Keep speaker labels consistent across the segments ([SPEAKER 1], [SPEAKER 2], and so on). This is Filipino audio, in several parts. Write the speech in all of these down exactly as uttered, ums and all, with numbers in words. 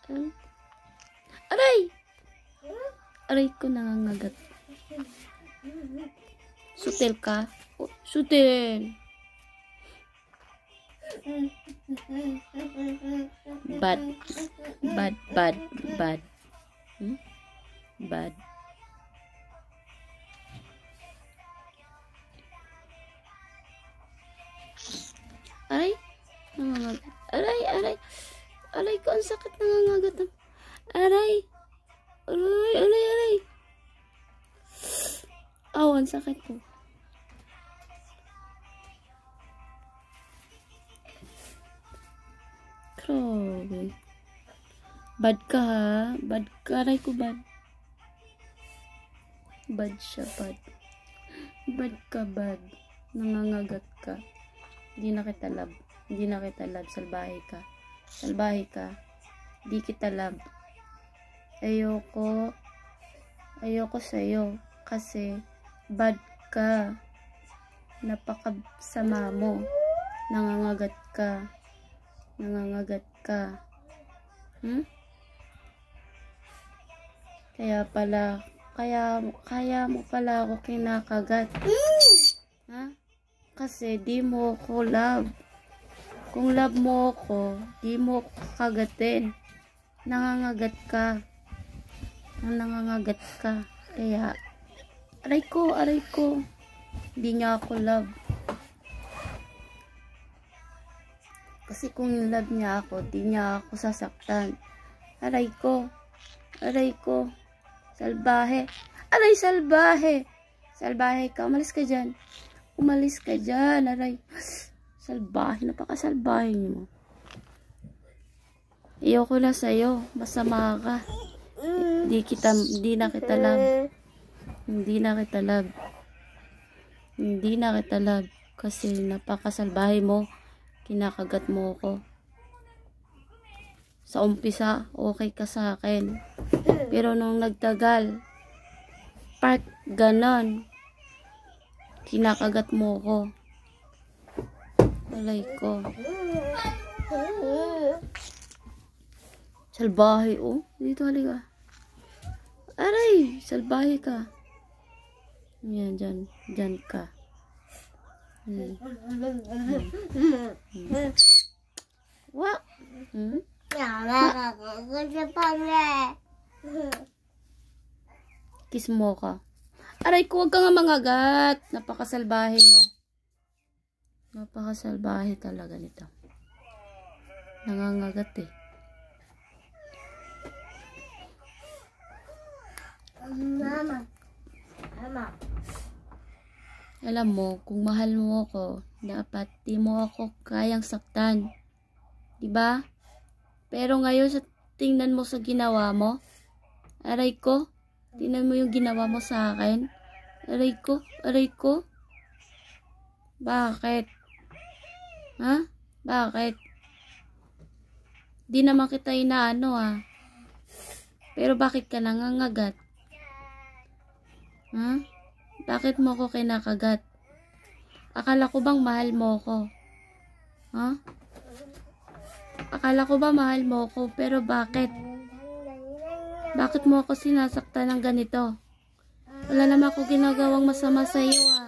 [SPEAKER 1] Aray! Aray! Aray ko nangangagat. Sutil ka? Oh, sutil! Bad. Bad, bad, bad. Hmm? Bad. Aray! Nangangagat. Aray, aray! Aray ko, ang sakit, nangangagat. Aray! Aray, aray, aray! Aw, ang sakit po. Grabe. Bad ka ha? Bad ka. Aray ko, bad. Bad siya, bad. Bad ka, bad. Nangangagat ka. Hindi na kita love. Hindi na kita love. Salbahe ka. Salbahe ka. Hindi kita love. Ayoko. Ayoko sa'yo. Kasi, bad ka. Napakasama mo. Nangangagat ka. Nangangagat ka. Hmm? Kaya pala, kaya, kaya mo pala ako kinakagat. Ha? Kasi di mo ko love. Kung love mo ako, di mo ko kagatin. Nangangagat ka. Nangangagat ka. Kaya, aray ko, aray ko. Di niya ako love. Kasi kung love niya ako, di niya ako sasaktan. Aray ko. Aray ko. Salbahe. Aray, salbahe. Salbahe ka. Umalis ka dyan. Umalis ka dyan. Aray. Salbahe. Napakasalbahe mo. Ayoko na sa'yo. Masama ka. Di kita, di na kita love. Hindi na kita love. Hindi na kita love. Kasi napakasalbahe mo. Kinakagat mo ko. Sa umpisa, okay ka sa akin. Pero nung nagtagal, part ganon. Kinakagat mo ko. Alay ko. Salbahe, oh. Dito, halika. Aray, salbahe ka. Yan, dyan. Dyan ka. Hmm. Hmm. Hmm. What? Hmm? Kiss mo ka. Aray ko, huwag ka nga mangagat. Napakasalbahe mo. Napakasalbahe talaga nito. Nangangagat eh.
[SPEAKER 2] Mama. Mama.
[SPEAKER 1] Alam mo, kung mahal mo ako, dapat di mo ako kayang saktan. Diba? Pero ngayon, sa tingnan mo sa ginawa mo, aray ko, tingnan mo yung ginawa mo sa akin. Aray ko, aray ko. Bakit? Ha? Bakit? Di naman kita inaano ah. Pero bakit ka nangangagat? Ha? Bakit mo ko kinakagat? Akala ko bang mahal mo ko? Ha? Akala ko ba mahal mo ko? Pero bakit? Bakit mo ako sinasaktan ng ganito? Wala naman ako ginagawang masama sa iyo ah.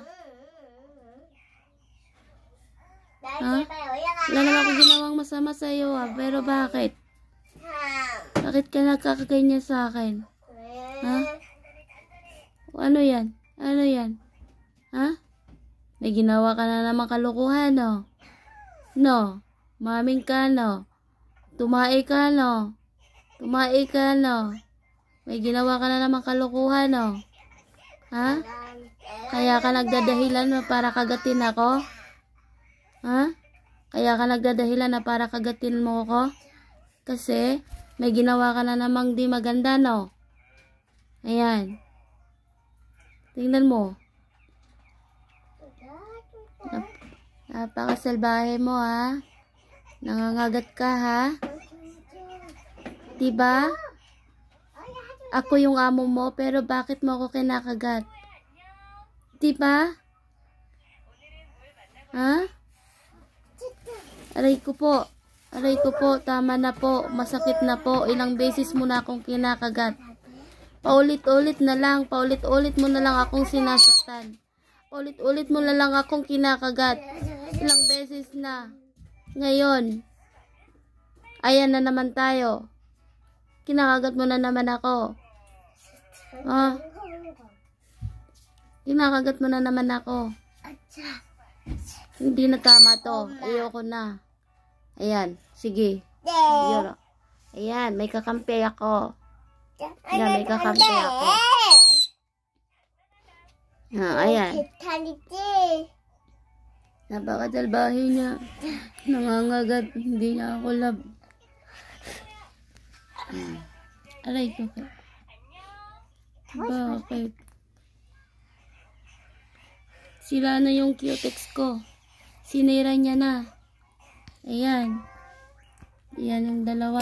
[SPEAKER 1] Ha? Wala naman ako ginawang masama sa iyo ah. Pero bakit? Bakit ka nagkakaganyan sa akin? Ha? Ano yan? Ano yan? Ha? May ginawa ka na naman kalukuhan, no? No? Maming ka, no? Tumae ka, no? Tumae ka, no? May ginawa ka na naman kalukuhan, no? Ha? Kaya ka nagdadahilan na para kagatin ako? Ha? Kaya ka nagdadahilan na para kagatin mo ako? Kasi may ginawa ka na namang di maganda, no? Ayan. Tingnan mo. Nap napakasalbahe mo, ha? Nangangagat ka, ha? Diba? Ako yung amo mo, pero bakit mo ako kinakagat? Diba? Ha? Aray ko po. Aray ko po, tama na po. Masakit na po. Ilang beses mo na akong kinakagat. Paulit-ulit na lang. Paulit-ulit mo na lang akong sinasaktan. Paulit-ulit mo na lang akong kinakagat. Ilang beses na. Ngayon, ayan na naman tayo. Kinakagat mo na naman ako. Ah. Kinakagat mo na naman ako. Hindi na tama to. Ayoko na. Ayan. Sige. Yoro. Ayan. May kakampi ako. Ayan. May kakampi ako. Ah, ayan. Napakadalbahe niya. Nangangagat. Hindi niya ako love. Hmm. Aray ko. Bakit? Sila na yung cutex ko. Sinira niya na. Ayan. Ayan yung dalawa.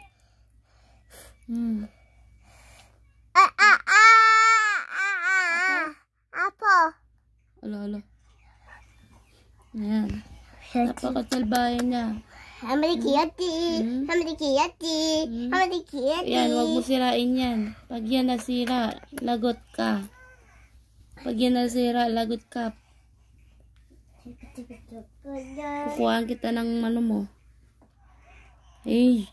[SPEAKER 1] Hmm.
[SPEAKER 2] Ah, ah, ah, ah, Apo.
[SPEAKER 1] Ala, ala. Ayan. Napakatalbayan niya.
[SPEAKER 2] Amerikiyati.
[SPEAKER 1] Hmm?
[SPEAKER 2] Amerikiyati.
[SPEAKER 1] Hmm?
[SPEAKER 2] Amerikiyati.
[SPEAKER 1] Ayan, wag mo sirain yan. Pag yan nasira, lagot ka. Pag yan nasira, lagot ka. Kukuhaan kita ng ano mo. Eh.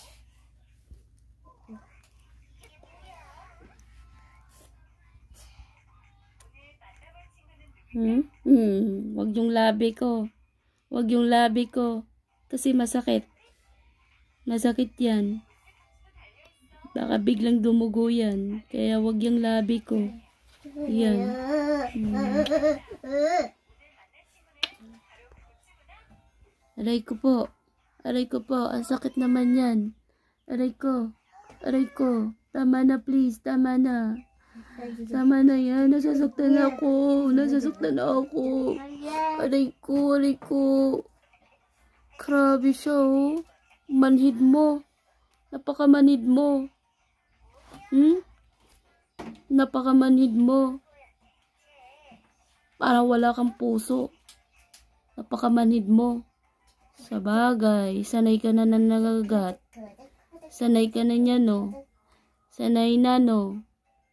[SPEAKER 1] Hmm? Hmm. Wag yung labi ko. Wag yung labi ko. Kasi masakit. Masakit yan. Baka biglang dumugo yan. Kaya wag yung labi ko. Yan. Hmm. Aray ko po. Aray ko po. Ang sakit naman yan. Aray ko. Aray ko. Tama na please. Tama na. Tama na yan. Nasasaktan ako. Nasasaktan ako. Aray ko. Aray ko. Grabe siya oh. Manhid mo. Napakamanhid mo. Hmm? Napakamanhid mo. Parang wala kang puso. Napakamanhid mo. Sa bagay, sanay ka na na nagagat. Sanay ka na niya, no? Sanay na, no?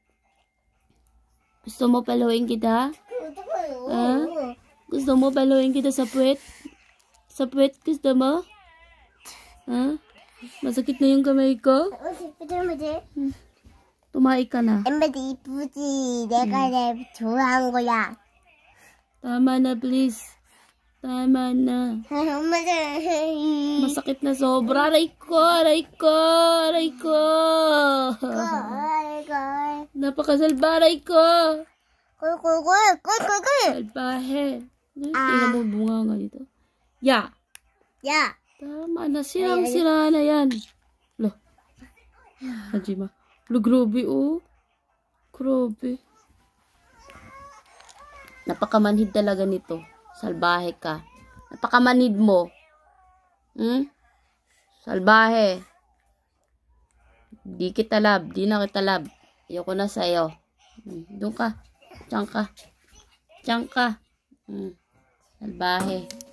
[SPEAKER 1] Gusto mo paluin kita? Ha? Gusto mo paluin kita sa puwet? Sa puwet, gusto mo? Ha? Masakit na yung kamay ko? Hmm. Tumaik ka na.
[SPEAKER 2] 엠베도 이쁘지. 내가 내 좋아한 거야.
[SPEAKER 1] Tama na, please. Tama na. Masakit na sobra. Aray ko, aray ko, aray ko. Napakasalba, aray ko. Salbahe. Tingnan mo bunga nga dito. Ya.
[SPEAKER 2] 야.
[SPEAKER 1] Tama na. Sirang-sira na yan. Lo. Hajima. Lo, grabe oh. Grabe. Napakamanhid talaga nito. Salbahe ka. Napakamanhid mo. Hmm? Salbahe. Di kita lab. Di na kita lab. Ayoko na sa'yo. Hmm. Doon ka. Diyan ka. Diyan ka. Hmm. Salbahe.